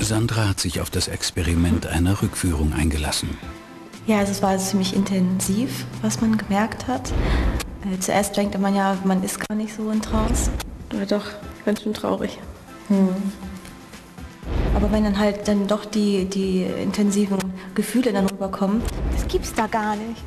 Sandra hat sich auf das Experiment einer Rückführung eingelassen. Ja, also es war ziemlich intensiv, was man gemerkt hat. Zuerst denkt man ja, man ist gar nicht so in Trance. Aber doch, ganz schön traurig. Aber wenn dann halt dann doch die intensiven Gefühle dann rüberkommen, das gibt's da gar nicht.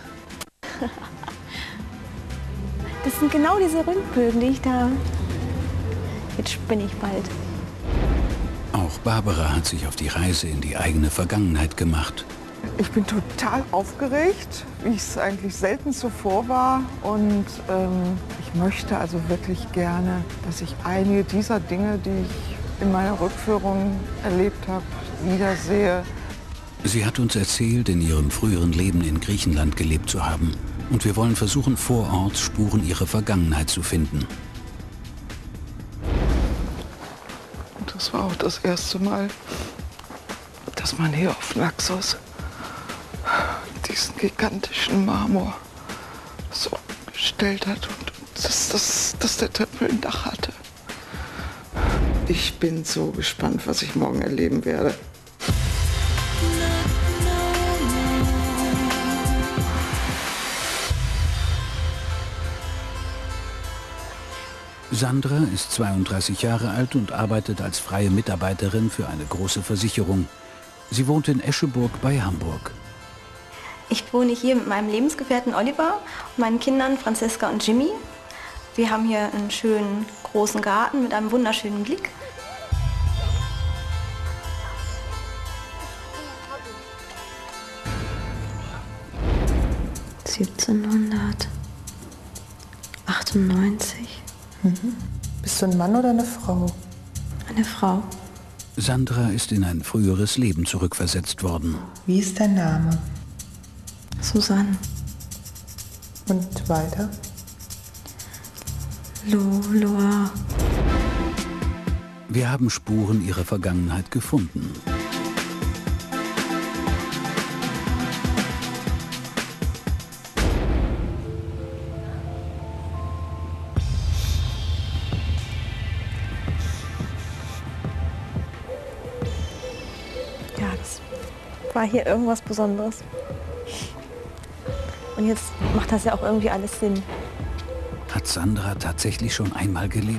Das sind genau diese Rundbögen, die ich da... Jetzt spinne ich bald. Auch Barbara hat sich auf die Reise in die eigene Vergangenheit gemacht. Ich bin total aufgeregt, wie es eigentlich selten zuvor war. Und ich möchte also wirklich gerne, dass ich einige dieser Dinge, die ich in meiner Rückführung erlebt habe, wiedersehe. Sie hat uns erzählt, in ihrem früheren Leben in Griechenland gelebt zu haben. Und wir wollen versuchen, vor Ort Spuren ihrer Vergangenheit zu finden. Und das war auch das erste Mal, dass man hier auf Naxos diesen gigantischen Marmor so gestellt hat und dass der Tempel ein Dach hatte. Ich bin so gespannt, was ich morgen erleben werde. Sandra ist 32 Jahre alt und arbeitet als freie Mitarbeiterin für eine große Versicherung. Sie wohnt in Escheburg bei Hamburg. Ich wohne hier mit meinem Lebensgefährten Oliver und meinen Kindern Franziska und Jimmy. Wir haben hier einen schönen großen Garten mit einem wunderschönen Blick. (1798). Bist du ein Mann oder eine Frau? Eine Frau. Sandra ist in ein früheres Leben zurückversetzt worden. Wie ist dein Name? Susanne. Und weiter? Loa. Wir haben Spuren ihrer Vergangenheit gefunden. Ja, das war hier irgendwas Besonderes. Und jetzt macht das ja auch irgendwie alles Sinn. Hat Sandra tatsächlich schon einmal gelebt?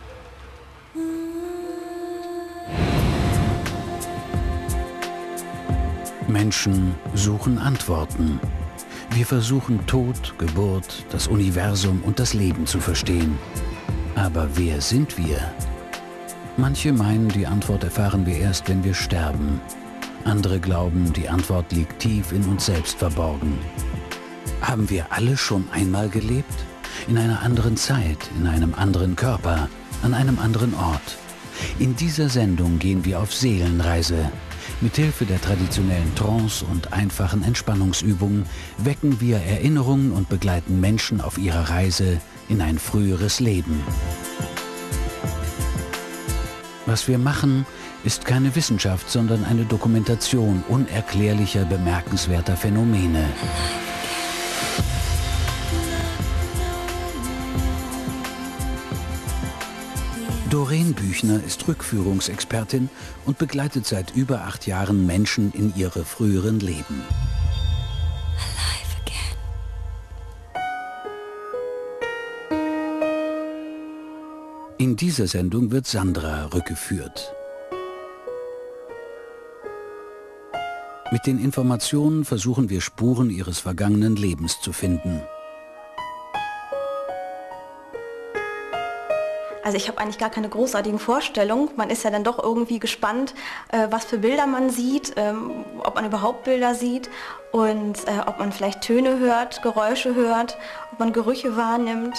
Menschen suchen Antworten. Wir versuchen Tod, Geburt, das Universum und das Leben zu verstehen. Aber wer sind wir? Manche meinen, die Antwort erfahren wir erst, wenn wir sterben. Andere glauben, die Antwort liegt tief in uns selbst verborgen. Haben wir alle schon einmal gelebt? In einer anderen Zeit, in einem anderen Körper, an einem anderen Ort. In dieser Sendung gehen wir auf Seelenreise. Mithilfe der traditionellen Trance und einfachen Entspannungsübungen wecken wir Erinnerungen und begleiten Menschen auf ihrer Reise in ein früheres Leben. Was wir machen, ist keine Wissenschaft, sondern eine Dokumentation unerklärlicher, bemerkenswerter Phänomene. Doreen Büchner ist Rückführungsexpertin und begleitet seit über 8 Jahren Menschen in ihre früheren Leben. In dieser Sendung wird Sandra rückgeführt. Mit den Informationen versuchen wir Spuren ihres vergangenen Lebens zu finden. Also ich habe eigentlich gar keine großartigen Vorstellungen. Man ist ja dann doch irgendwie gespannt, was für Bilder man sieht, ob man überhaupt Bilder sieht und ob man vielleicht Töne hört, Geräusche hört, ob man Gerüche wahrnimmt.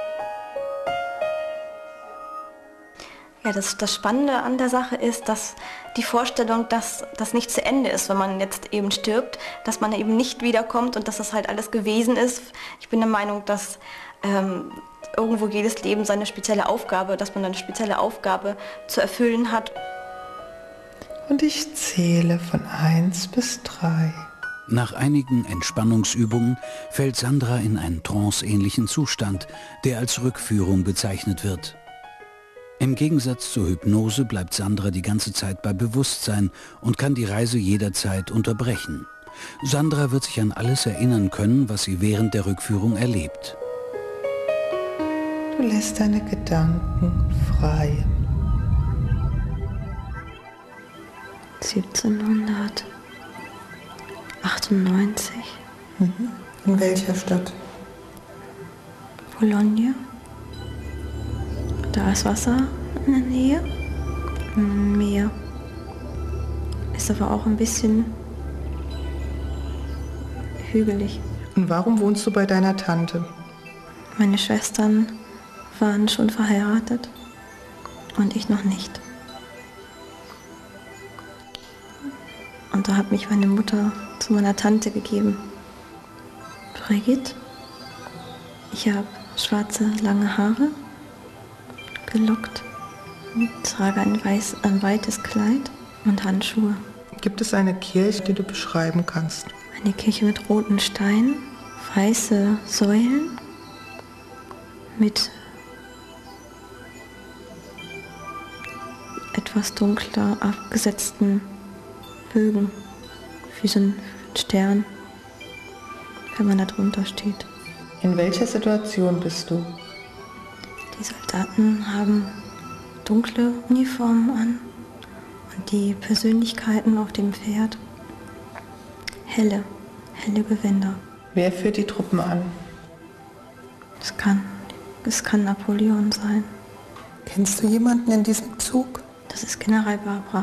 Ja, das Spannende an der Sache ist, dass die Vorstellung, dass das nicht zu Ende ist, wenn man jetzt eben stirbt, dass man eben nicht wiederkommt und dass das halt alles gewesen ist. Ich bin der Meinung, dass irgendwo jedes Leben seine spezielle Aufgabe, dass man eine spezielle Aufgabe zu erfüllen hat. Und ich zähle von 1 bis 3. Nach einigen Entspannungsübungen fällt Sandra in einen tranceähnlichen Zustand, der als Rückführung bezeichnet wird. Im Gegensatz zur Hypnose bleibt Sandra die ganze Zeit bei Bewusstsein und kann die Reise jederzeit unterbrechen. Sandra wird sich an alles erinnern können, was sie während der Rückführung erlebt. Du lässt deine Gedanken frei. 1798. In welcher Stadt? Bologna. Da ist Wasser in der Nähe. Ein Meer. Ist aber auch ein bisschen hügelig. Und warum wohnst du bei deiner Tante? Meine Schwestern waren schon verheiratet und ich noch nicht. Und da hat mich meine Mutter zu meiner Tante gegeben. Brigitte. Ich habe schwarze, lange Haare, gelockt, trage ein weites Kleid und Handschuhe. Gibt es eine Kirche, die du beschreiben kannst? Eine Kirche mit roten Steinen, weiße Säulen, mit etwas dunkler abgesetzten Bögen, wie so ein Stern, wenn man da drunter steht. In welcher Situation bist du? Die Soldaten haben dunkle Uniformen an und die Persönlichkeiten auf dem Pferd helle Gewänder. Wer führt die Truppen an? Es kann Napoleon sein. Kennst du jemanden in diesem Zug? Das ist General Barbara.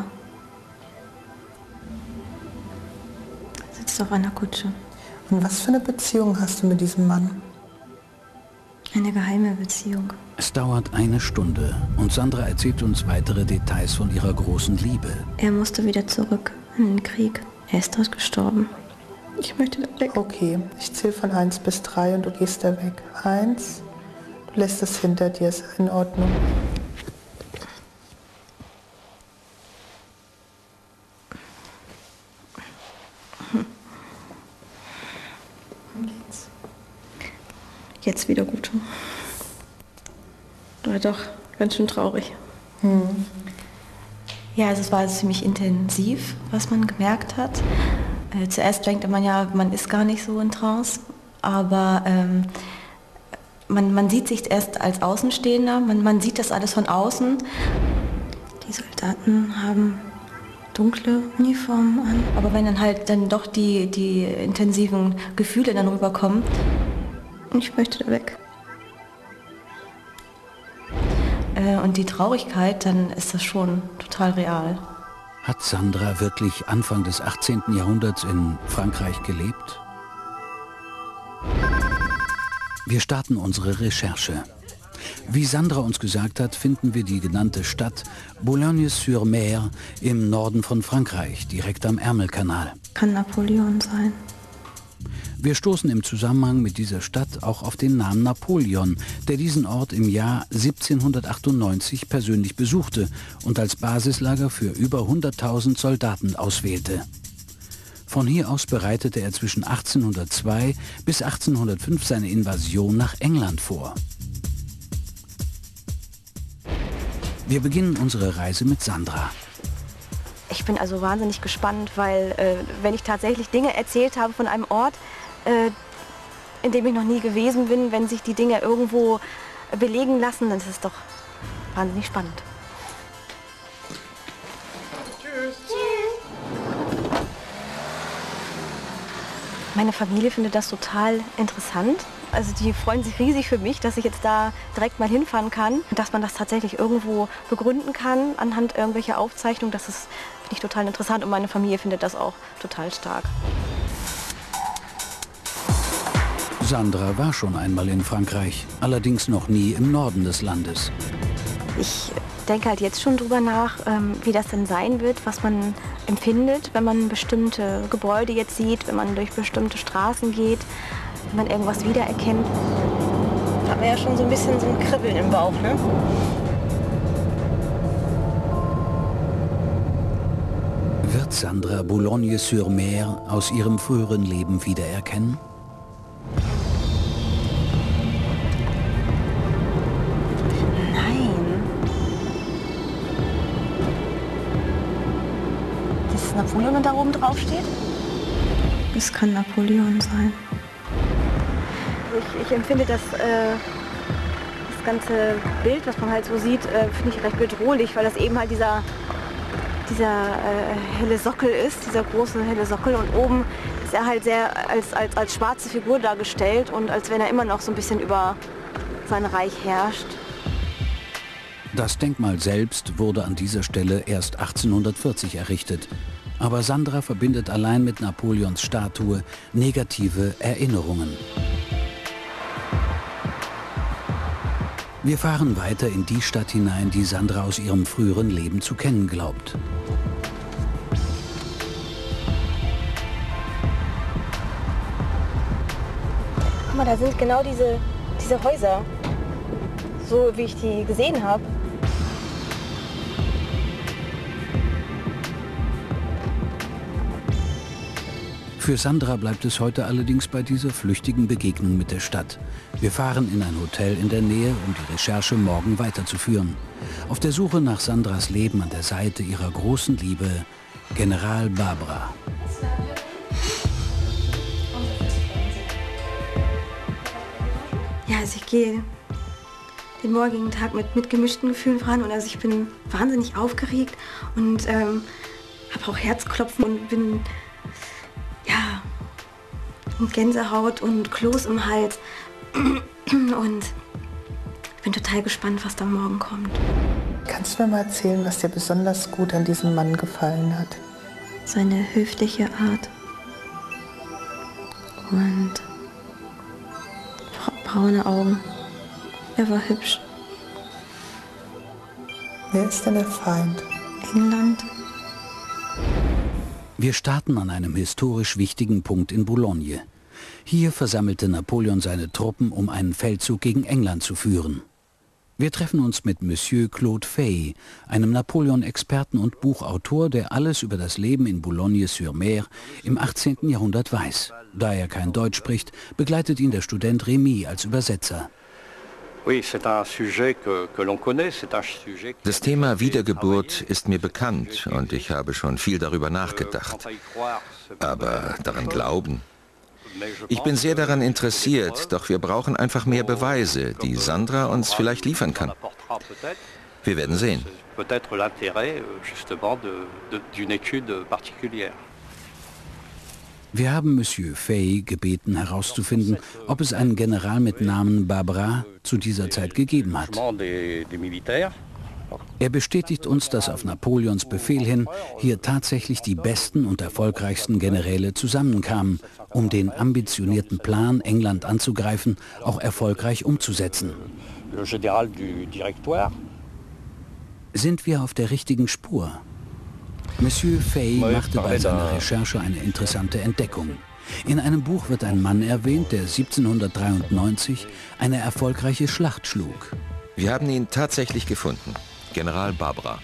Sitzt auf einer Kutsche. Und was für eine Beziehung hast du mit diesem Mann? Eine geheime Beziehung. Es dauert eine Stunde und Sandra erzählt uns weitere Details von ihrer großen Liebe. Er musste wieder zurück in den Krieg. Er ist dort gestorben. Ich möchte da weg. Okay, ich zähle von 1 bis 3 und du gehst da weg. 1, du lässt es hinter dir, ist in Ordnung. Jetzt wieder gut. War doch ganz schön traurig. Ja, also es war ziemlich intensiv, was man gemerkt hat. Zuerst denkt man ja, man ist gar nicht so in Trance, aber man sieht sich erst als Außenstehender, man sieht das alles von außen. Die Soldaten haben dunkle Uniformen an, aber wenn dann halt dann doch die intensiven Gefühle dann rüberkommen, ich möchte da weg. Und die Traurigkeit, dann ist das schon total real. Hat Sandra wirklich Anfang des 18. Jahrhunderts in Frankreich gelebt? Wir starten unsere Recherche. Wie Sandra uns gesagt hat, finden wir die genannte Stadt Boulogne-sur-Mer im Norden von Frankreich, direkt am Ärmelkanal. Kann Napoleon sein. Wir stoßen im Zusammenhang mit dieser Stadt auch auf den Namen Napoleon, der diesen Ort im Jahr 1798 persönlich besuchte und als Basislager für über 100.000 Soldaten auswählte. Von hier aus bereitete er zwischen 1802 bis 1805 seine Invasion nach England vor. Wir beginnen unsere Reise mit Sandra. Ich bin also wahnsinnig gespannt, weil wenn ich tatsächlich Dinge erzählt habe von einem Ort, in dem ich noch nie gewesen bin, wenn sich die Dinge irgendwo belegen lassen, dann ist es doch wahnsinnig spannend. Tschüss. Meine Familie findet das total interessant. Also die freuen sich riesig für mich, dass ich jetzt da direkt mal hinfahren kann. Dass man das tatsächlich irgendwo begründen kann anhand irgendwelcher Aufzeichnungen, das ist, finde ich total interessant. Und meine Familie findet das auch total stark. Sandra war schon einmal in Frankreich, allerdings noch nie im Norden des Landes. Ich denke halt jetzt schon drüber nach, wie das denn sein wird, was man empfindet, wenn man bestimmte Gebäude jetzt sieht, wenn man durch bestimmte Straßen geht, wenn man irgendwas wiedererkennt. Da hat man ja schon so ein bisschen so ein Kribbeln im Bauch, ne? Wird Sandra Boulogne-sur-Mer aus ihrem früheren Leben wiedererkennen? Napoleon da oben drauf steht? Es kann Napoleon sein. Ich empfinde das ganze Bild, was man halt so sieht, finde ich recht bedrohlich, weil das eben halt dieser helle Sockel ist, dieser große helle Sockel, und oben ist er halt sehr als schwarze Figur dargestellt und als wenn er immer noch so ein bisschen über sein Reich herrscht. Das Denkmal selbst wurde an dieser Stelle erst 1840 errichtet. Aber Sandra verbindet allein mit Napoleons Statue negative Erinnerungen. Wir fahren weiter in die Stadt hinein, die Sandra aus ihrem früheren Leben zu kennen glaubt. Guck mal, da sind genau diese Häuser, so wie ich die gesehen habe. Für Sandra bleibt es heute allerdings bei dieser flüchtigen Begegnung mit der Stadt. Wir fahren in ein Hotel in der Nähe, um die Recherche morgen weiterzuführen. Auf der Suche nach Sandras Leben an der Seite ihrer großen Liebe, General Barbara. Ja, also ich gehe den morgigen Tag mit gemischten Gefühlen voran und also ich bin wahnsinnig aufgeregt und habe auch Herzklopfen und bin und Gänsehaut und Kloß im Hals und bin total gespannt, was da morgen kommt. Kannst du mir mal erzählen, was dir besonders gut an diesem Mann gefallen hat? Seine höfliche Art und braune Augen. Er war hübsch. Wer ist denn der Feind? England. Wir starten an einem historisch wichtigen Punkt in Boulogne. Hier versammelte Napoleon seine Truppen, um einen Feldzug gegen England zu führen. Wir treffen uns mit Monsieur Claude Fay, einem Napoleon-Experten und Buchautor, der alles über das Leben in Boulogne-sur-Mer im 18. Jahrhundert weiß. Da er kein Deutsch spricht, begleitet ihn der Student Rémy als Übersetzer. Das Thema Wiedergeburt ist mir bekannt und ich habe schon viel darüber nachgedacht. Aber daran glauben? Ich bin sehr daran interessiert, doch wir brauchen einfach mehr Beweise, die Sandra uns vielleicht liefern kann. Wir werden sehen. Wir haben Monsieur Fay gebeten herauszufinden, ob es einen General mit Namen Barbara zu dieser Zeit gegeben hat. Er bestätigt uns, dass auf Napoleons Befehl hin hier tatsächlich die besten und erfolgreichsten Generäle zusammenkamen, um den ambitionierten Plan, England anzugreifen, auch erfolgreich umzusetzen. Sind wir auf der richtigen Spur? Monsieur Fay machte bei seiner Recherche eine interessante Entdeckung. In einem Buch wird ein Mann erwähnt, der 1793 eine erfolgreiche Schlacht schlug. Wir haben ihn tatsächlich gefunden. General Barbara.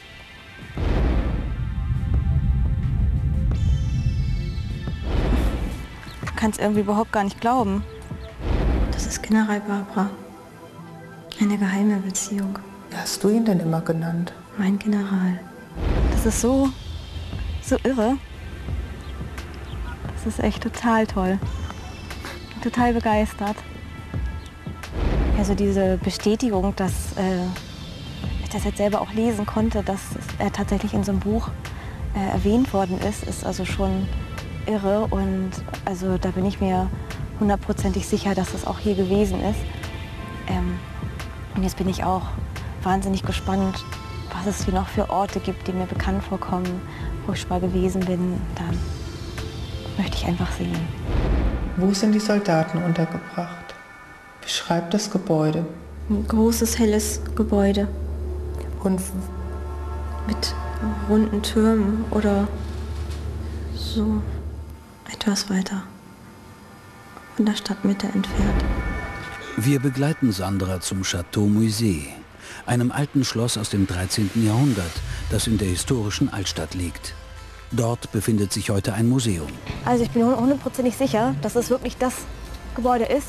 Ich kann es irgendwie überhaupt gar nicht glauben. Das ist General Barbara. Eine geheime Beziehung. Wie hast du ihn denn immer genannt? Mein General. Das ist so irre. Das ist echt total toll. Total begeistert. Also diese Bestätigung, dass ich das jetzt selber auch lesen konnte, dass er tatsächlich in so einem Buch erwähnt worden ist also schon irre. Und also da bin ich mir hundertprozentig sicher, dass es auch hier gewesen ist. Und jetzt bin ich auch wahnsinnig gespannt, was es hier noch für Orte gibt, die mir bekannt vorkommen, wo ich schon mal gewesen bin. Da möchte ich einfach sehen. Wo sind die Soldaten untergebracht? Beschreib das Gebäude. Ein großes, helles Gebäude. Und mit runden Türmen oder so etwas weiter von der Stadtmitte entfernt. Wir begleiten Sandra zum Château Musée, einem alten Schloss aus dem 13. Jahrhundert, das in der historischen Altstadt liegt. Dort befindet sich heute ein Museum. Also ich bin hundertprozentig sicher, dass es wirklich das Gebäude ist,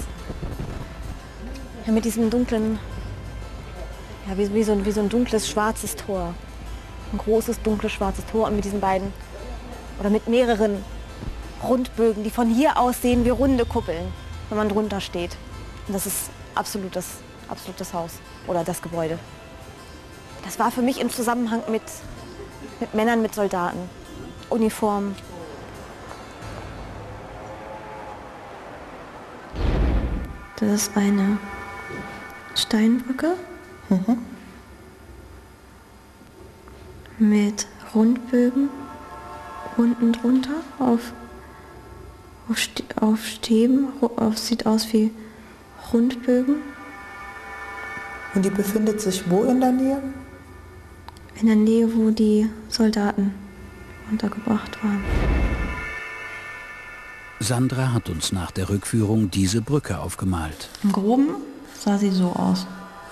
mit diesem dunklen, wie so ein dunkles schwarzes Tor. Ein großes, dunkles, schwarzes Tor und mit diesen beiden oder mit mehreren Rundbögen, die von hier aus sehen wie runde Kuppeln, wenn man drunter steht. Und das ist absolutes Haus oder das Gebäude. Das war für mich im Zusammenhang mit Männern, mit Soldaten, Uniformen. Das ist eine Steinbrücke mit Rundbögen unten drunter auf Stäben. Sieht aus wie Rundbögen. Und die befindet sich wo in der Nähe? In der Nähe, wo die Soldaten untergebracht waren. Sandra hat uns nach der Rückführung diese Brücke aufgemalt. Im Groben sah sie so aus.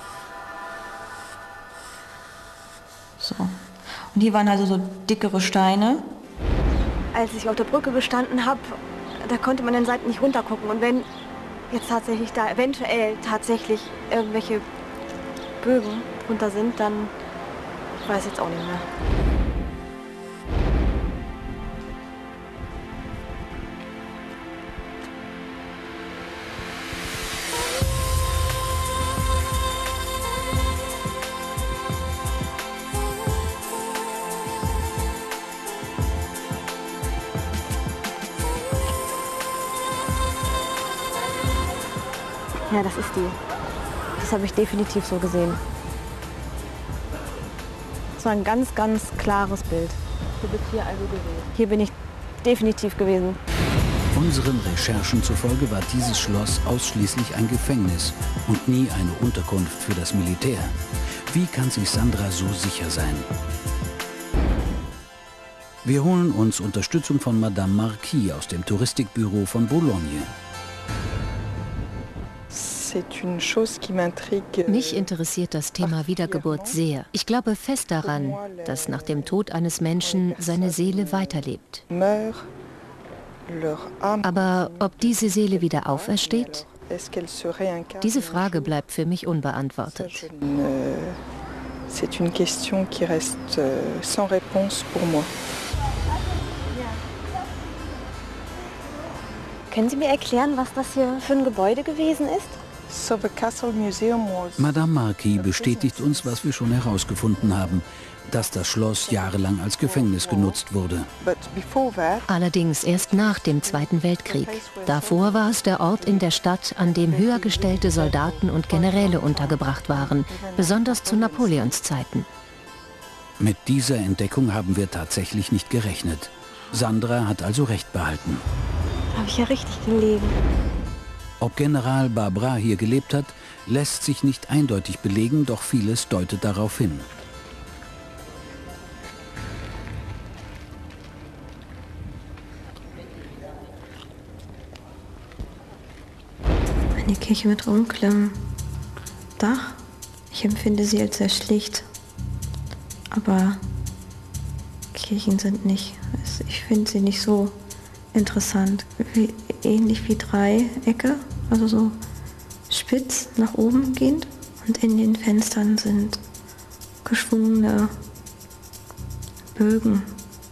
So. Und hier waren also so dickere Steine. Als ich auf der Brücke gestanden habe, da konnte man den Seiten nicht runtergucken. Und wenn jetzt tatsächlich da eventuell tatsächlich irgendwelche Bögen drunter sind, dann weiß ich jetzt auch nicht mehr. Ja, das ist die. Das habe ich definitiv so gesehen. Das war ein ganz, ganz klares Bild. Du bist hier also gewesen? Hier bin ich definitiv gewesen. Unseren Recherchen zufolge war dieses Schloss ausschließlich ein Gefängnis und nie eine Unterkunft für das Militär. Wie kann sich Sandra so sicher sein? Wir holen uns Unterstützung von Madame Marquis aus dem Touristikbüro von Boulogne. Mich interessiert das Thema Wiedergeburt sehr. Ich glaube fest daran, dass nach dem Tod eines Menschen seine Seele weiterlebt. Aber ob diese Seele wieder aufersteht? Diese Frage bleibt für mich unbeantwortet. Können Sie mir erklären, was das hier für ein Gebäude gewesen ist? Madame Marquis bestätigt uns, was wir schon herausgefunden haben, dass das Schloss jahrelang als Gefängnis genutzt wurde. Allerdings erst nach dem Zweiten Weltkrieg. Davor war es der Ort in der Stadt, an dem höher gestellte Soldaten und Generäle untergebracht waren, besonders zu Napoleons Zeiten. Mit dieser Entdeckung haben wir tatsächlich nicht gerechnet. Sandra hat also recht behalten. Da habe ich ja richtig gelegen. Ob General Barbara hier gelebt hat, lässt sich nicht eindeutig belegen, doch vieles deutet darauf hin. Eine Kirche mit dunklem Dach. Ich empfinde sie als sehr schlicht. Aber Kirchen sind nicht. Ich finde sie nicht so interessant. Ähnlich wie Dreiecke, also so spitz nach oben gehend. Und in den Fenstern sind geschwungene Bögen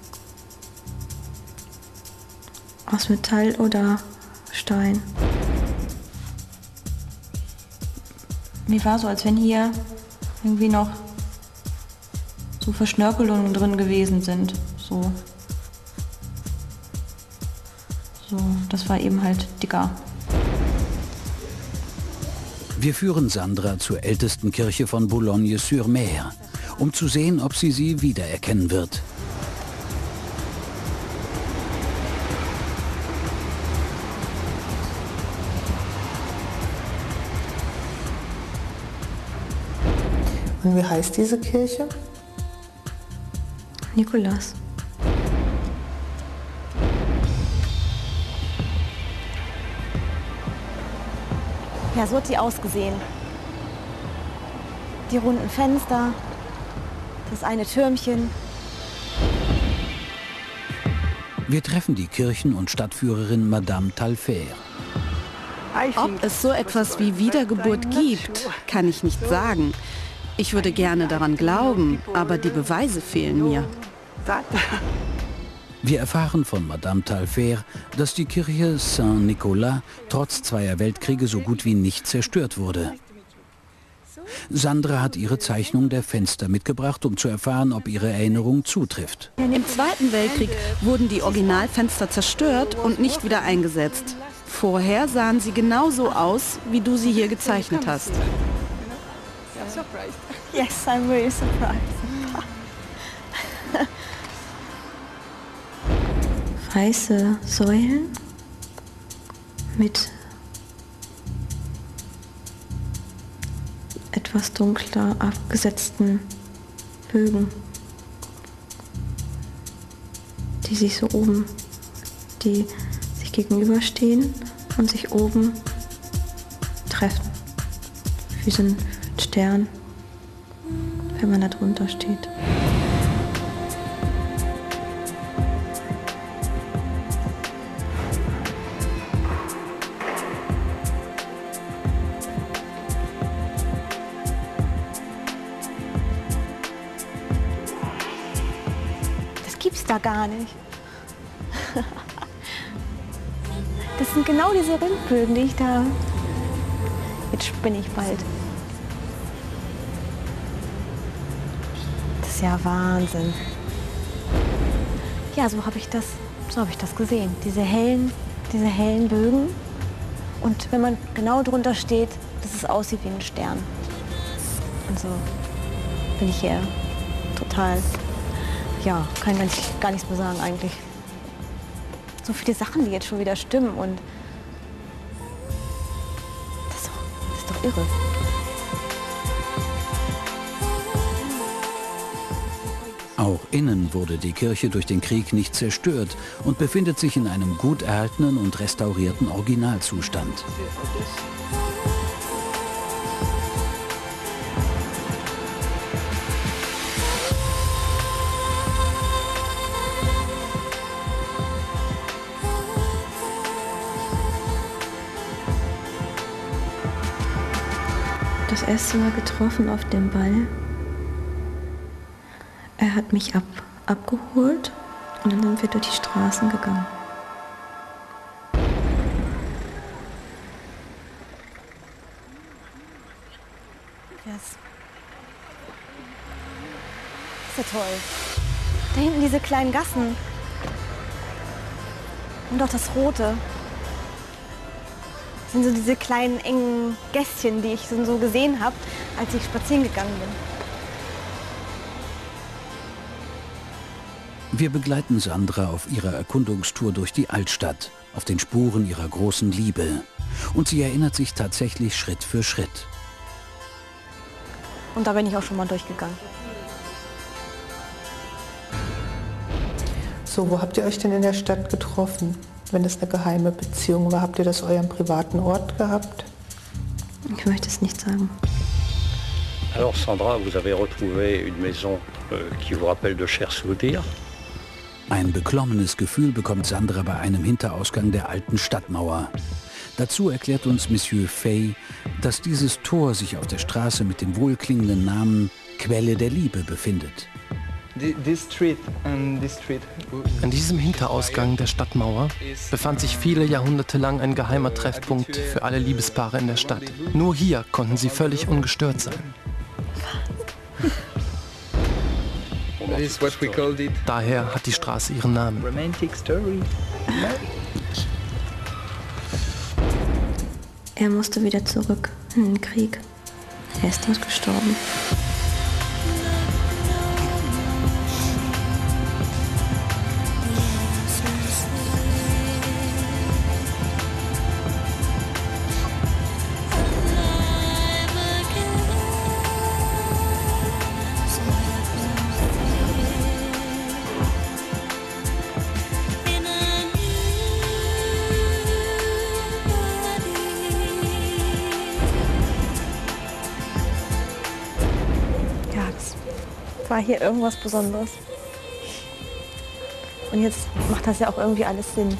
aus Metall oder Stein. Mir war so, als wenn hier irgendwie noch so Verschnörkelungen drin gewesen sind. So, das war eben halt dicker. Wir führen Sandra zur ältesten Kirche von Boulogne-sur-Mer, um zu sehen, ob sie wiedererkennen wird. Und wie heißt diese Kirche? Nikolaus. Ja, so hat sie ausgesehen. Die runden Fenster, das eine Türmchen. Wir treffen die Kirchen- und Stadtführerin Madame Talfer. Ob es so etwas wie Wiedergeburt gibt, kann ich nicht sagen. Ich würde gerne daran glauben, aber die Beweise fehlen mir. Wir erfahren von Madame Taillefer, dass die Kirche Saint-Nicolas trotz 2 Weltkriege so gut wie nicht zerstört wurde. Sandra hat ihre Zeichnung der Fenster mitgebracht, um zu erfahren, ob ihre Erinnerung zutrifft. Im Zweiten Weltkrieg wurden die Originalfenster zerstört und nicht wieder eingesetzt. Vorher sahen sie genauso aus, wie du sie hier gezeichnet hast. Yes, I'm really surprised. Weiße Säulen mit etwas dunkler abgesetzten Bögen, die sich gegenüberstehen und sich oben treffen. Wie so ein Stern, wenn man da drunter steht. Das gibt's da gar nicht. Das sind genau diese Rundbögen, die ich da... Jetzt spinne ich bald. Das ist ja Wahnsinn. Ja, so habe ich das gesehen. Diese hellen Bögen. Und wenn man genau drunter steht, dass es aussieht wie ein Stern. Und so bin ich hier total... Ja, kann gar nichts mehr sagen eigentlich. So viele Sachen, die jetzt schon wieder stimmen und das ist doch irre. Auch innen wurde die Kirche durch den Krieg nicht zerstört und befindet sich in einem gut erhaltenen und restaurierten Originalzustand. Das erste Mal getroffen auf dem Ball. Er hat mich abgeholt und dann sind wir durch die Straßen gegangen. Yes. Das ist ja toll. Da hinten diese kleinen Gassen. Und auch das Rote. Das sind so diese kleinen engen Gässchen, die ich so gesehen habe, als ich spazieren gegangen bin. Wir begleiten Sandra auf ihrer Erkundungstour durch die Altstadt, auf den Spuren ihrer großen Liebe. Und sie erinnert sich tatsächlich Schritt für Schritt. Und da bin ich auch schon mal durchgegangen. So, wo habt ihr euch denn in der Stadt getroffen? Wenn es eine geheime Beziehung war, habt ihr das euren privaten Ort gehabt? Ich möchte es nicht sagen. Alors Sandra, vous avez retrouvé une maison qui vous rappelle de chers souvenirs. Ein beklommenes Gefühl bekommt Sandra bei einem Hinterausgang der alten Stadtmauer. Dazu erklärt uns Monsieur Fay, dass dieses Tor sich auf der Straße mit dem wohlklingenden Namen Quelle der Liebe befindet. An diesem Hinterausgang der Stadtmauer befand sich viele Jahrhunderte lang ein geheimer Treffpunkt für alle Liebespaare in der Stadt. Nur hier konnten sie völlig ungestört sein. Daher hat die Straße ihren Namen. Er musste wieder zurück in den Krieg. Er ist dort gestorben. War hier irgendwas Besonderes. Und jetzt macht das ja auch irgendwie alles Sinn.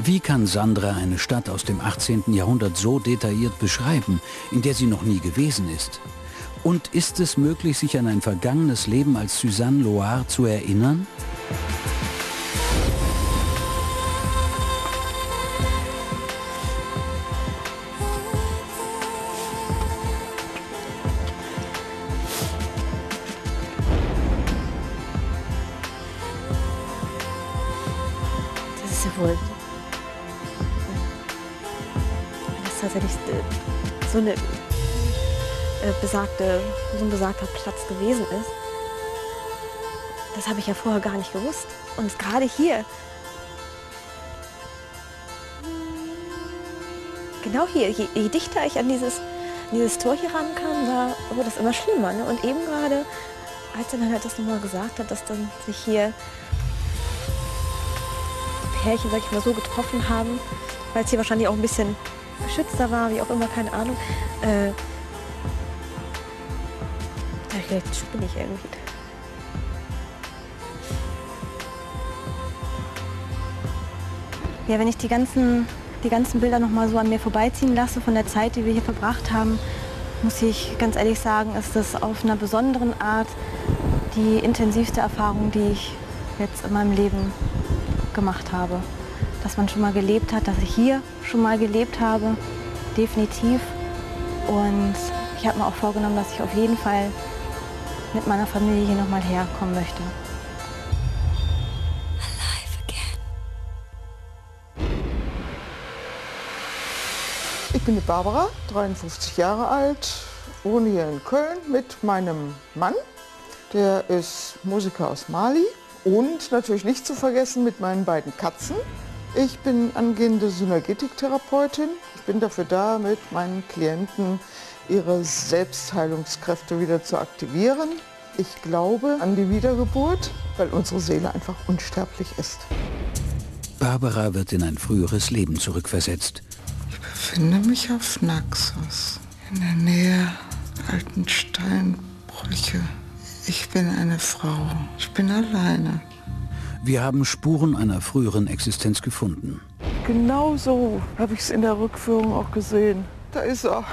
Wie kann Sandra eine Stadt aus dem 18. Jahrhundert so detailliert beschreiben, in der sie noch nie gewesen ist? Und ist es möglich, sich an ein vergangenes Leben als Suzanne Loire zu erinnern? Das ist ja wohl... Das ist tatsächlich so ein besagter Platz gewesen ist. Das habe ich ja vorher gar nicht gewusst. Und gerade hier, genau hier, je dichter ich an dieses Tor hier rankam, wurde es immer schlimmer. Ne? Und eben gerade, als er dann halt das nochmal gesagt hat, dass dann sich hier die Pärchen, sag ich mal, so getroffen haben, weil es hier wahrscheinlich auch ein bisschen geschützter war, wie auch immer, keine Ahnung. Vielleicht spinne ich irgendwie. Ja, wenn ich die ganzen Bilder noch mal so an mir vorbeiziehen lasse von der Zeit, die wir hier verbracht haben, muss ich ganz ehrlich sagen, ist das auf einer besonderen Art die intensivste Erfahrung, die ich jetzt in meinem Leben gemacht habe. Dass man schon mal gelebt hat, dass ich hier schon mal gelebt habe, definitiv. Und ich habe mir auch vorgenommen, dass ich auf jeden Fall mit meiner Familie hier noch mal herkommen möchte. Ich bin die Barbara, 53 Jahre alt, wohne hier in Köln mit meinem Mann. Der ist Musiker aus Mali und natürlich nicht zu vergessen mit meinen beiden Katzen. Ich bin angehende Synergetiktherapeutin. Ich bin dafür da, mit meinen Klienten ihre Selbstheilungskräfte wieder zu aktivieren. Ich glaube an die Wiedergeburt, weil unsere Seele einfach unsterblich ist. Barbara wird in ein früheres Leben zurückversetzt. Ich befinde mich auf Naxos, in der Nähe der alten Steinbrüche. Ich bin eine Frau. Ich bin alleine. Wir haben Spuren einer früheren Existenz gefunden. Genau so habe ich es in der Rückführung auch gesehen. Da ist er.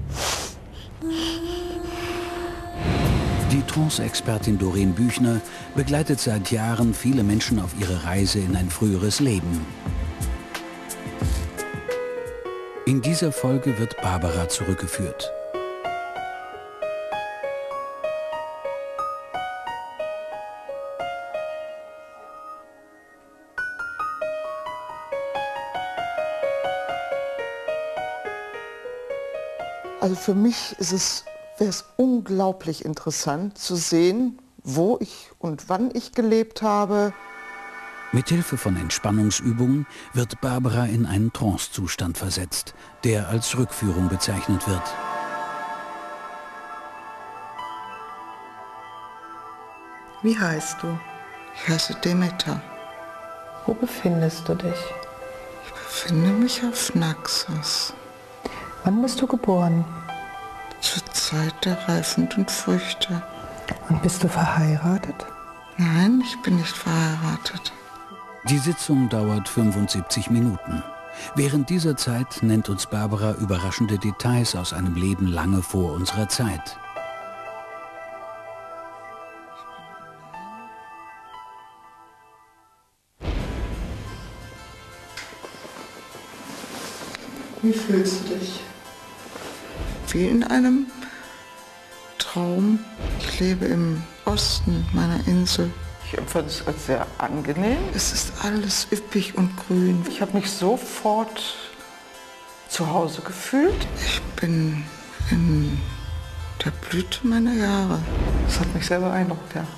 Die Trance-Expertin Doreen Büchner begleitet seit Jahren viele Menschen auf ihre Reise in ein früheres Leben. In dieser Folge wird Barbara zurückgeführt. Also für mich wäre es unglaublich interessant zu sehen, wo ich und wann ich gelebt habe. Mithilfe von Entspannungsübungen wird Barbara in einen Trancezustand versetzt, der als Rückführung bezeichnet wird. Wie heißt du? Ich heiße Demeter. Wo befindest du dich? Ich befinde mich auf Naxos. Wann bist du geboren? Zur Zeit der reifenden Früchte. Und bist du verheiratet? Nein, ich bin nicht verheiratet. Die Sitzung dauert 75 Minuten. Während dieser Zeit nennt uns Barbara überraschende Details aus einem Leben lange vor unserer Zeit. Wie fühlst du dich? Wie in einem Traum. Ich lebe im Osten meiner Insel. Ich empfand es als sehr angenehm. Es ist alles üppig und grün. Ich habe mich sofort zu Hause gefühlt. Ich bin in der Blüte meiner Jahre. Das hat mich sehr beeindruckt, ja.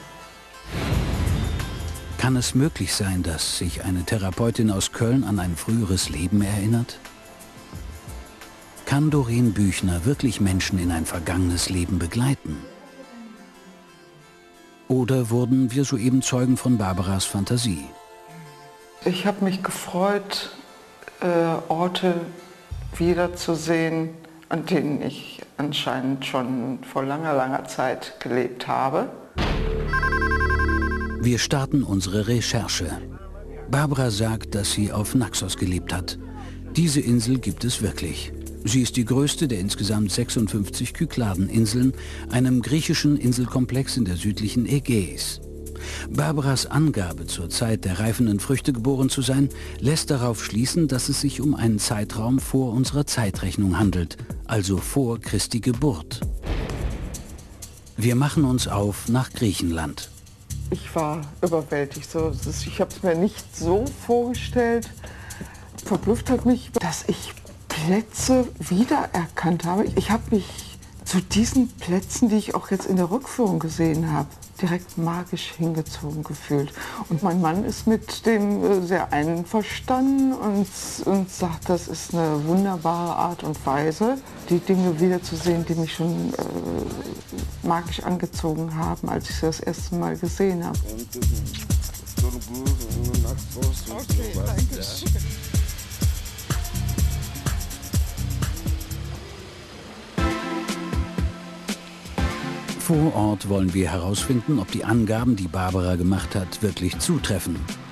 Kann es möglich sein, dass sich eine Therapeutin aus Köln an ein früheres Leben erinnert? Kann Doreen Büchner wirklich Menschen in ein vergangenes Leben begleiten? Oder wurden wir soeben Zeugen von Barbaras Fantasie? Ich habe mich gefreut, Orte wiederzusehen, an denen ich anscheinend schon vor langer, langer Zeit gelebt habe. Wir starten unsere Recherche. Barbara sagt, dass sie auf Naxos gelebt hat. Diese Insel gibt es wirklich. Sie ist die größte der insgesamt 56 Kykladen-Inseln, einem griechischen Inselkomplex in der südlichen Ägäis. Barbaras Angabe, zur Zeit der reifenden Früchte geboren zu sein, lässt darauf schließen, dass es sich um einen Zeitraum vor unserer Zeitrechnung handelt, also vor Christi Geburt. Wir machen uns auf nach Griechenland. Ich war überwältigt. Ich habe es mir nicht so vorgestellt. Verblüfft hat mich, dass ich Plätze wiedererkannt habe. Ich habe mich zu diesen Plätzen, die ich auch jetzt in der Rückführung gesehen habe, direkt magisch hingezogen gefühlt. Und mein Mann ist mit dem sehr einverstanden und sagt, das ist eine wunderbare Art und Weise, die Dinge wiederzusehen, die mich schon magisch angezogen haben, als ich sie das erste Mal gesehen habe. Okay, danke. Vor Ort wollen wir herausfinden, ob die Angaben, die Barbara gemacht hat, wirklich zutreffen.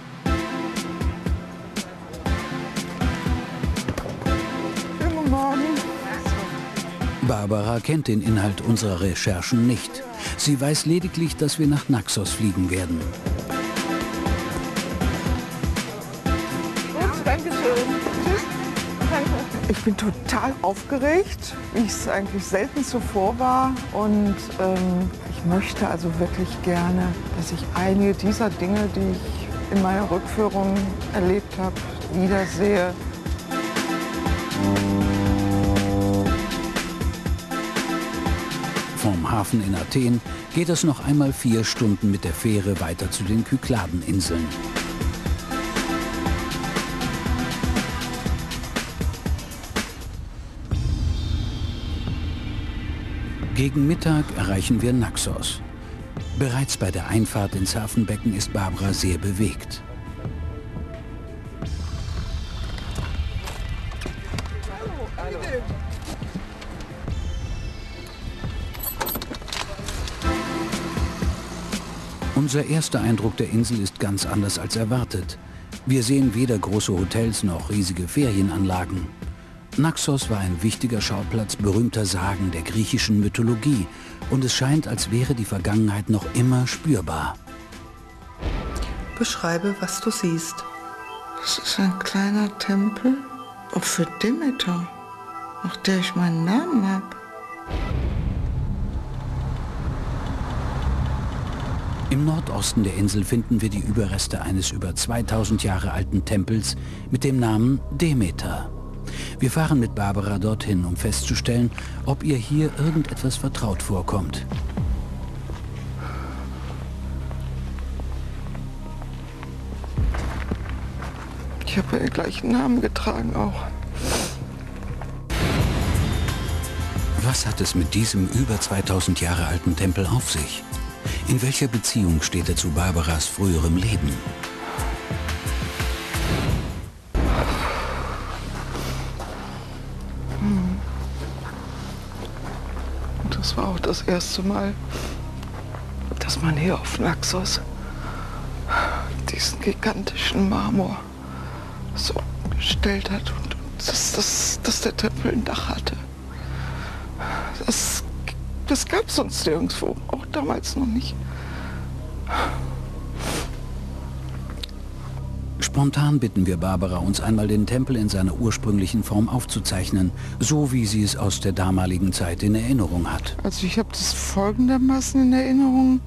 Guten Morgen. Barbara kennt den Inhalt unserer Recherchen nicht. Sie weiß lediglich, dass wir nach Naxos fliegen werden. Gut, danke schön. Tschüss. Danke. Ich bin total aufgeregt, wie ich es eigentlich selten zuvor war. Und ich möchte also wirklich gerne, dass ich einige dieser Dinge, die ich in meiner Rückführung erlebt habe, wiedersehe. Vom Hafen in Athen geht es noch einmal 4 Stunden mit der Fähre weiter zu den Kykladen-Inseln. Gegen Mittag erreichen wir Naxos. Bereits bei der Einfahrt ins Hafenbecken ist Barbara sehr bewegt. Unser erster Eindruck der Insel ist ganz anders als erwartet. Wir sehen weder große Hotels noch riesige Ferienanlagen. Naxos war ein wichtiger Schauplatz berühmter Sagen der griechischen Mythologie und es scheint, als wäre die Vergangenheit noch immer spürbar. Beschreibe, was du siehst. Das ist ein kleiner Tempel, auch für Demeter, nach der ich meinen Namen habe. Im Nordosten der Insel finden wir die Überreste eines über 2000 Jahre alten Tempels mit dem Namen Demeter. Wir fahren mit Barbara dorthin, um festzustellen, ob ihr hier irgendetwas vertraut vorkommt. Ich habe den gleichen Namen getragen auch. Was hat es mit diesem über 2000 Jahre alten Tempel auf sich? In welcher Beziehung steht er zu Barbaras früherem Leben? Das war auch das erste Mal, dass man hier auf Naxos diesen gigantischen Marmor so gestellt hat und dass der Tempel ein Dach hatte. Das gab es sonst nirgendwo, auch damals noch nicht. Spontan bitten wir Barbara, uns einmal den Tempel in seiner ursprünglichen Form aufzuzeichnen, so wie sie es aus der damaligen Zeit in Erinnerung hat. Also ich habe das folgendermaßen in Erinnerung.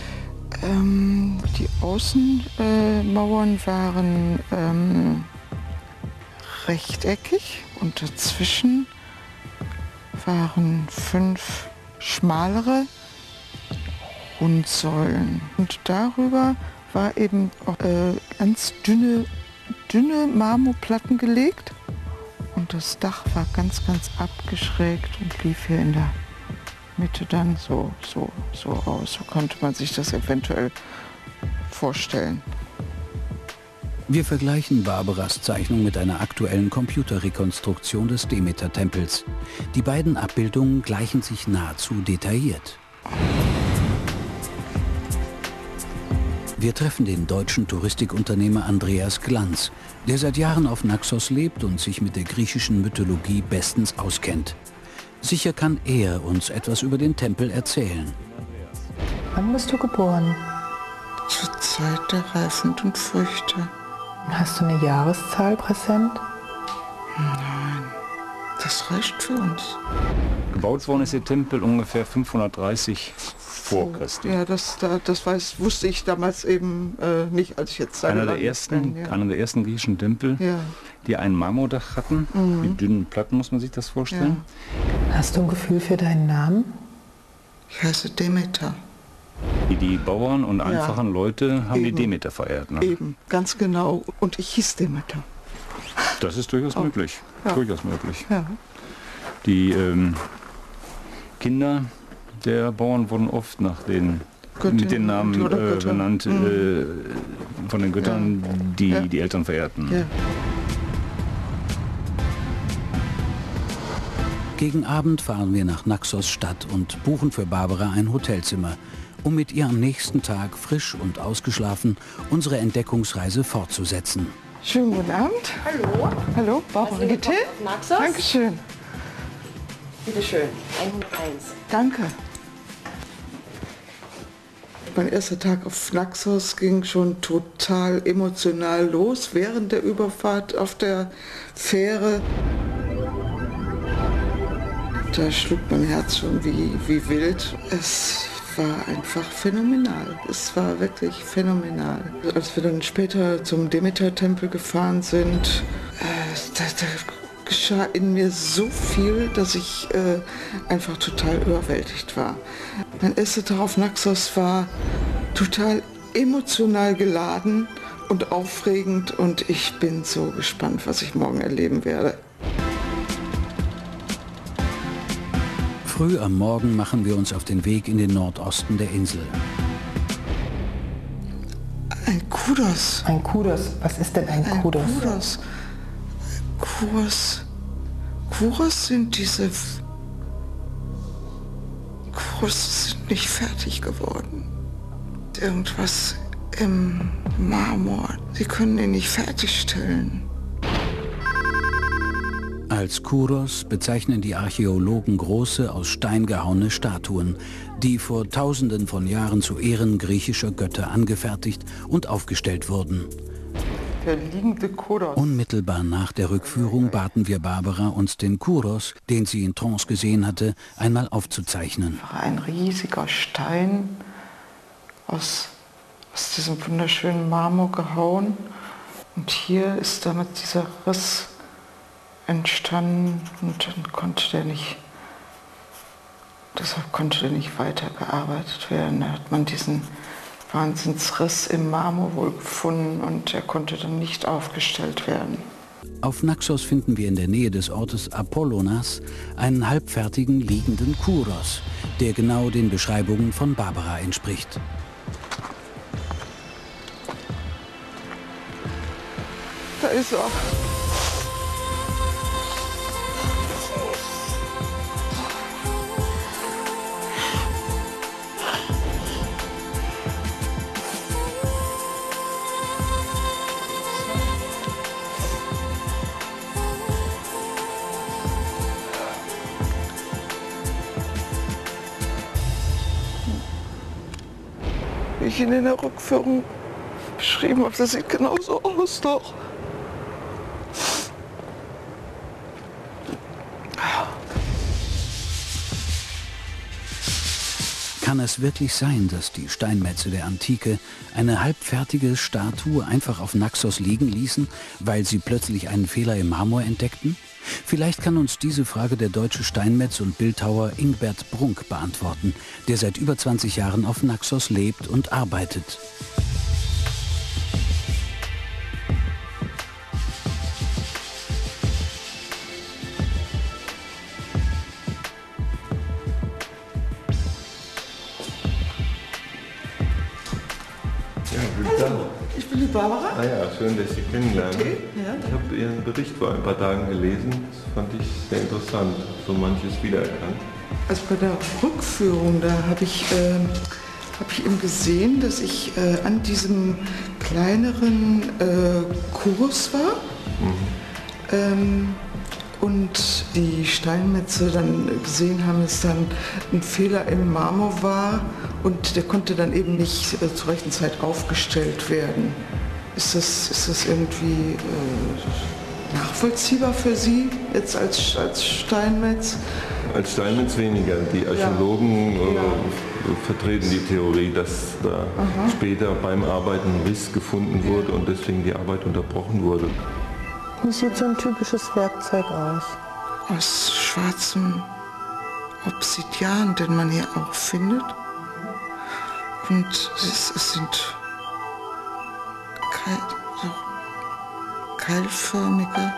Die Außenmauern waren rechteckig und dazwischen waren 5 schmalere Rundsäulen. Und darüber war eben auch ganz dünne Marmorplatten gelegt. Und das Dach war ganz abgeschrägt und lief hier in der Mitte dann so aus. So konnte man sich das eventuell vorstellen. Wir vergleichen Barbaras Zeichnung mit einer aktuellen Computerrekonstruktion des Demeter-Tempels. Die beiden Abbildungen gleichen sich nahezu detailliert. Wir treffen den deutschen Touristikunternehmer Andreas Glanz, der seit Jahren auf Naxos lebt und sich mit der griechischen Mythologie bestens auskennt. Sicher kann er uns etwas über den Tempel erzählen. Wann bist du geboren? Zur Zeit der reifenden und Früchte. Hast du eine Jahreszahl präsent? Nein, das reicht für uns. Gebaut worden ist der Tempel ungefähr 530 vor Christi. Ja, das wusste ich damals eben nicht, als ich jetzt einer der ersten griechischen Tempel, ja, die ein Marmordach hatten, mit dünnen Platten, muss man sich das vorstellen. Ja. Hast du ein Gefühl für deinen Namen? Ich heiße Demeter. Die Bauern und einfachen Leute haben die Demeter verehrt. Ne? Eben, ganz genau. Und ich hieß Demeter. Das ist durchaus möglich. Ja. Durchaus möglich. Ja. Die Kinder der Bauern wurden oft nach den mit den Namen benannt von den Göttern, die Eltern verehrten. Ja. Gegen Abend fahren wir nach Naxos Stadt und buchen für Barbara ein Hotelzimmer, um mit ihr am nächsten Tag frisch und ausgeschlafen unsere Entdeckungsreise fortzusetzen. Schönen guten Abend. Hallo. Hallo, Barbara Gitte. Naxos? Dankeschön. Bitte schön, 101. Danke. Mein erster Tag auf Naxos ging schon total emotional los während der Überfahrt auf der Fähre. Da schlug mein Herz schon wie wild. Es war einfach phänomenal. Es war wirklich phänomenal. Als wir dann später zum Demeter-Tempel gefahren sind, da geschah in mir so viel, dass ich einfach total überwältigt war. Mein erster Tag auf Naxos war total emotional geladen und aufregend und ich bin so gespannt, was ich morgen erleben werde. Früh am Morgen machen wir uns auf den Weg in den Nordosten der Insel. Ein Kudos. Ein Kudos. Was ist denn ein Kudos? Kuros sind diese... Kuros sind nicht fertig geworden. Irgendwas im Marmor. Sie können ihn nicht fertigstellen. Als Kuros bezeichnen die Archäologen große, aus Stein gehauene Statuen, die vor Tausenden von Jahren zu Ehren griechischer Götter angefertigt und aufgestellt wurden. Der liegende Kuros. Unmittelbar nach der Rückführung baten wir Barbara, uns den Kuros, den sie in Trance gesehen hatte, einmal aufzuzeichnen. Ein riesiger Stein aus diesem wunderschönen Marmor gehauen. Und hier ist damit dieser Riss entstanden und dann deshalb konnte der nicht weitergearbeitet werden. Da hat man diesen Wahnsinnsriss im Marmor wohl gefunden und er konnte dann nicht aufgestellt werden. Auf Naxos finden wir in der Nähe des Ortes Apollonas einen halbfertigen liegenden Kuros, der genau den Beschreibungen von Barbara entspricht. Da ist er. Wie ich ihn in der Rückführung beschrieben habe, das sieht genauso aus doch. Kann es wirklich sein, dass die Steinmetze der Antike eine halbfertige Statue einfach auf Naxos liegen ließen, weil sie plötzlich einen Fehler im Marmor entdeckten? Vielleicht kann uns diese Frage der deutsche Steinmetz und Bildhauer Ingbert Brunk beantworten, der seit über 20 Jahren auf Naxos lebt und arbeitet. Hallo, ich bin die Barbara. Ah ja, schön, dass ich Sie kennenlernen. Okay, ja. Ich habe Ihren Bericht vor ein paar Tagen gelesen. Das fand ich sehr interessant, so manches wiedererkannt. Also bei der Rückführung, da habe ich habe ich eben gesehen, dass ich an diesem kleineren Kurs war. Und die Steinmetze dann gesehen haben, dass dann ein Fehler im Marmor war und der konnte dann eben nicht zur rechten Zeit aufgestellt werden. Ist das irgendwie nachvollziehbar für Sie jetzt als Steinmetz? Als Steinmetz weniger. Die Archäologen vertreten die Theorie, dass da später beim Arbeiten ein Riss gefunden wurde und deswegen die Arbeit unterbrochen wurde. Wie sieht so ein typisches Werkzeug aus? Aus schwarzem Obsidian, den man hier auch findet. Und es sind keilförmige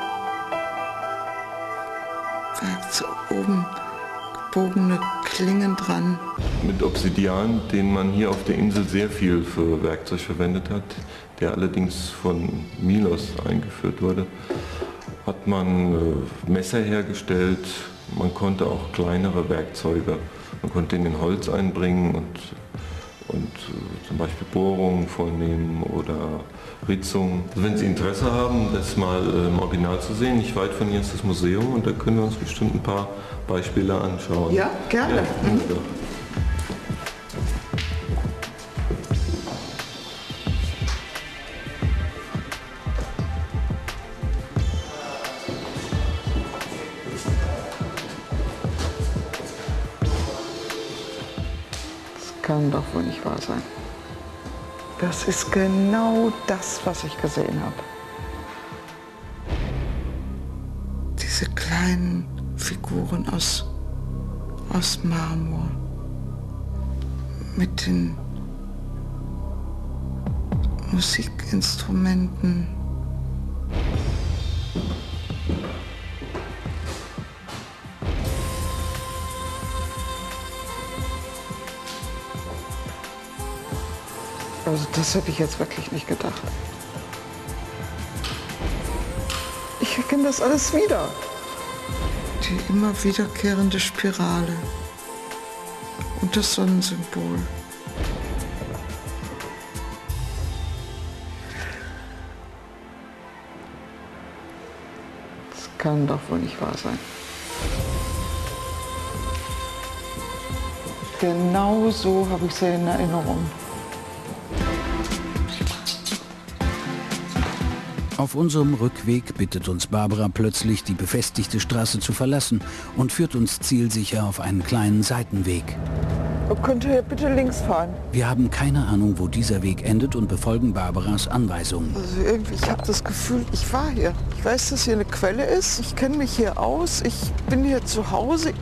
Werkzeuge, oben gebogene Klingen dran. Mit Obsidian, den man hier auf der Insel sehr viel für Werkzeug verwendet hat, der allerdings von Milos eingeführt wurde, hat man Messer hergestellt. Man konnte auch kleinere Werkzeuge, man konnte in den Holz einbringen und zum Beispiel Bohrungen vornehmen oder Ritzungen. Also wenn Sie Interesse haben, das mal im Original zu sehen, nicht weit von hier ist das Museum und da können wir uns bestimmt ein paar Beispiele anschauen. Ja, gerne. Ja, Kann doch wohl nicht wahr sein. Das ist genau das, was ich gesehen habe. Diese kleinen Figuren aus Marmor mit den Musikinstrumenten. Also das hätte ich jetzt wirklich nicht gedacht. Ich erkenne das alles wieder. Die immer wiederkehrende Spirale und das Sonnensymbol. Das kann doch wohl nicht wahr sein. Genau so habe ich sie in Erinnerung. Auf unserem Rückweg bittet uns Barbara plötzlich, die befestigte Straße zu verlassen und führt uns zielsicher auf einen kleinen Seitenweg. Könnt ihr bitte links fahren? Wir haben keine Ahnung, wo dieser Weg endet und befolgen Barbaras Anweisungen. Also irgendwie, ich habe das Gefühl, ich war hier. Ich weiß, dass hier eine Quelle ist. Ich kenne mich hier aus. Ich bin hier zu Hause.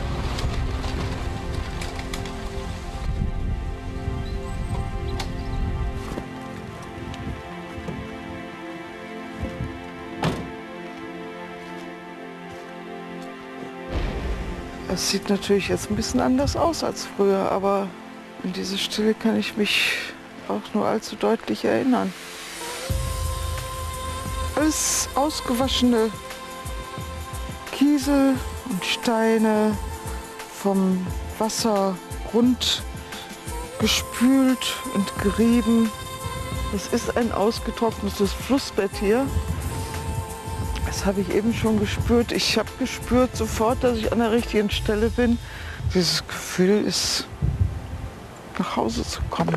Es sieht natürlich jetzt ein bisschen anders aus als früher, aber an diese Stelle kann ich mich auch nur allzu deutlich erinnern. Alles ausgewaschene Kiesel und Steine, vom Wasser rund gespült und gerieben. Es ist ein ausgetrocknetes Flussbett hier. Das habe ich eben schon gespürt. Ich habe gespürt sofort, dass ich an der richtigen Stelle bin. Dieses Gefühl ist, nach Hause zu kommen.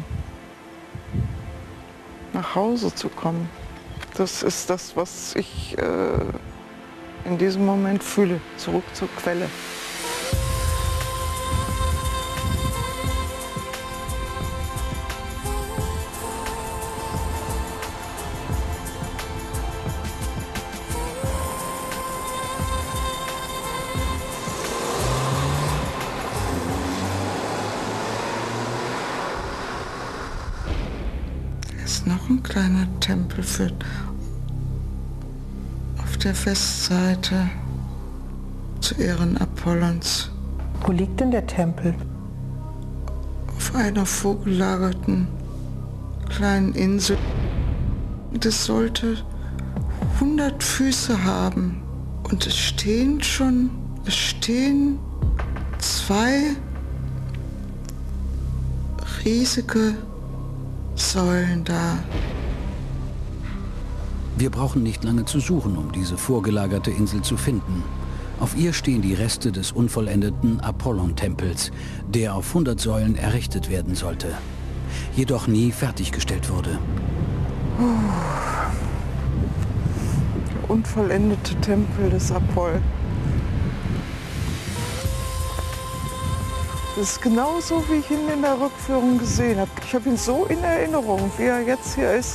Nach Hause zu kommen. Das ist das, was ich in diesem Moment fühle. Zurück zur Quelle. Noch ein kleiner Tempel auf der Westseite zu Ehren Apollons. Wo liegt denn der Tempel? Auf einer vorgelagerten kleinen Insel. Das sollte 100 Füße haben. Und es stehen 2 riesige Säulen da. Wir brauchen nicht lange zu suchen, um diese vorgelagerte Insel zu finden. Auf ihr stehen die Reste des unvollendeten Apollon-Tempels, der auf 100 Säulen errichtet werden sollte, jedoch nie fertiggestellt wurde. Der unvollendete Tempel des Apoll. Das ist genauso, wie ich ihn in der Rückführung gesehen habe. Ich habe ihn so in Erinnerung, wie er jetzt hier ist.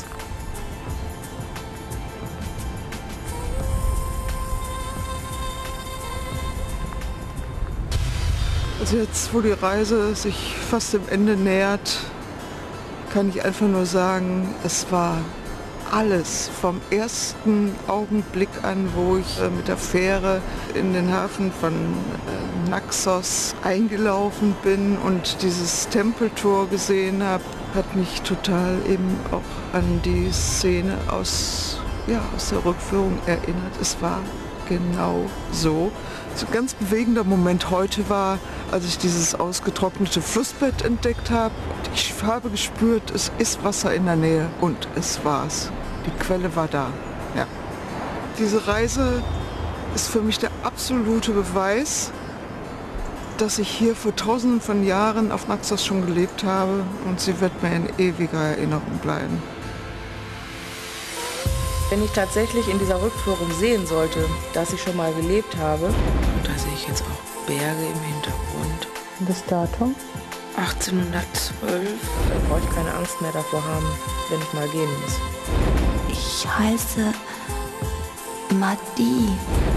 Also jetzt, wo die Reise sich fast dem Ende nähert, kann ich einfach nur sagen, es war alles vom ersten Augenblick an, wo ich mit der Fähre in den Hafen von Naxos eingelaufen bin und dieses Tempeltor gesehen habe, hat mich total eben auch an die Szene aus der Rückführung erinnert. Es war genau so. So ein ganz bewegender Moment heute war, als ich dieses ausgetrocknete Flussbett entdeckt habe. Ich habe gespürt, es ist Wasser in der Nähe und es war's. Die Quelle war da. Ja. Diese Reise ist für mich der absolute Beweis, dass ich hier vor tausenden von Jahren auf Naxos schon gelebt habe und sie wird mir in ewiger Erinnerung bleiben. Wenn ich tatsächlich in dieser Rückführung sehen sollte, dass ich schon mal gelebt habe, und da sehe ich jetzt auch Berge im Hintergrund. Das Datum? 1812. Da brauche ich keine Angst mehr davor haben, wenn ich mal gehen muss. Ich heiße Madi.